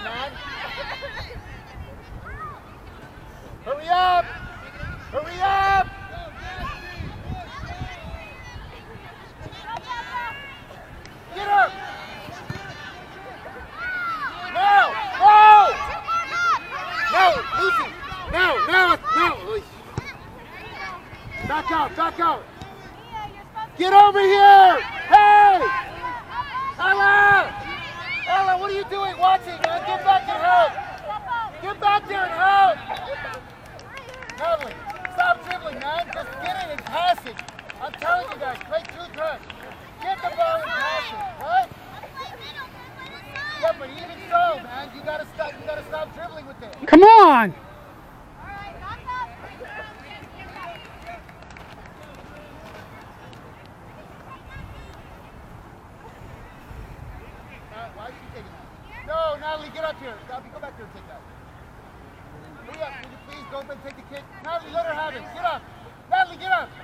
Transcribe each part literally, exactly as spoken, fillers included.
man. Hurry up! Hurry up! Get her! Now! No! No! Lucy! Now! Now! Now! Back out! Back out! Get over here! Hey! Ella! Ella, what are you doing watching, man? Get back and help! Get back there and help! Natalie, stop dribbling, man. Just get it and pass it. I'm telling you guys, play two touch. Get the ball and pass it, right? Yeah, but even so, man, you gotta stop. You gotta stop dribbling with it. Come on! Why is she taking that? No, Natalie, get up here. Natalie, go back there and take that. Hurry up, will you please go up and take the kick? Natalie, let her have it. Get up. Natalie, get up.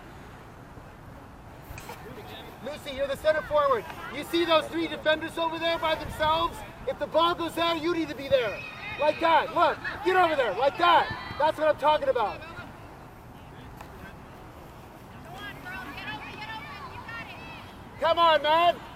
Lucy, you're the center forward. You see those three defenders over there by themselves? If the ball goes there, you need to be there. Like that. Look, get over there. Like that. That's what I'm talking about. Come on, man.